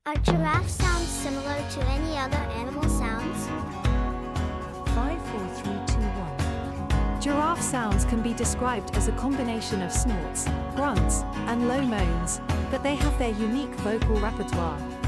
Are giraffe sounds similar to any other animal sounds? 5, 4, 3, 2, 1. Giraffe sounds can be described as a combination of snorts, grunts, and low moans, but they have their unique vocal repertoire.